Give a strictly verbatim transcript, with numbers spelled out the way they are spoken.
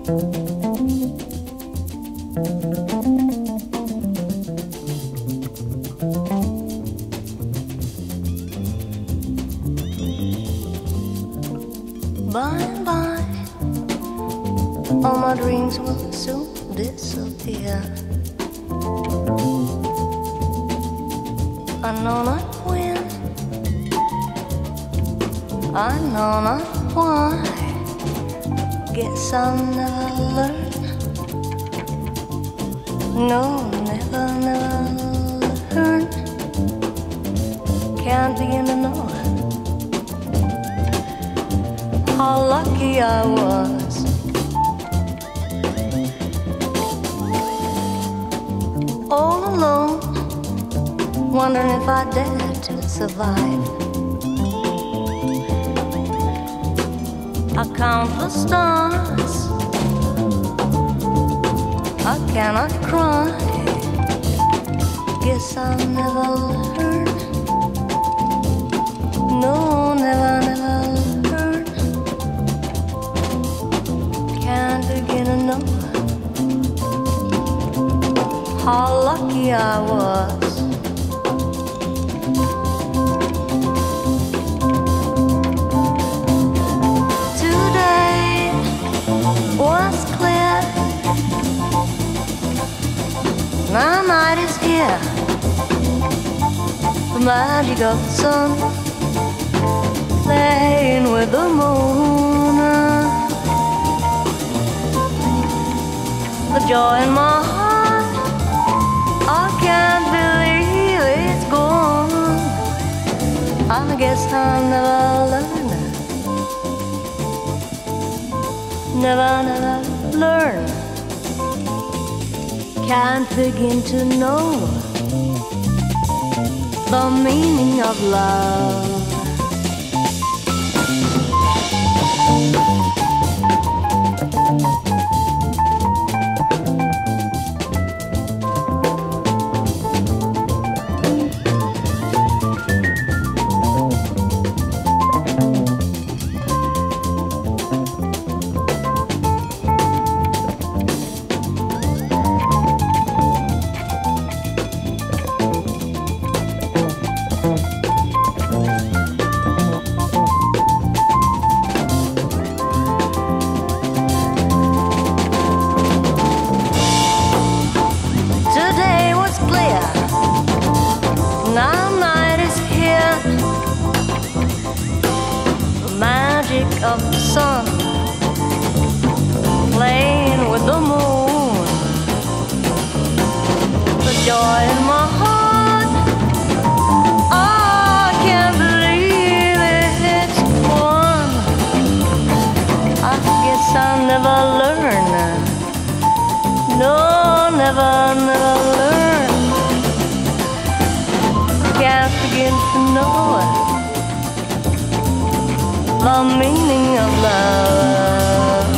By and by, all my dreams will soon disappear. I know not when, I know not why. Guess I'll never learn. No, never, never learn. Can't begin to know how lucky I was. All alone, wondering if I dare to survive. I count the stars, I cannot cry. Guess I'll never learn. No, never, never learn. Can't begin to know how lucky I was. Today was clear, my night is here. The magic of the sun playing with the moon. The joy in my heart, I can't believe it's gone. I guess I'll never learn. Never, never learn. Can't begin to know the meaning of love. Of the sun playing with the moon. The joy in my heart, I can't believe it's gone. I guess I'll never learn. No, never, never learn. Can't begin to know the meaning of love.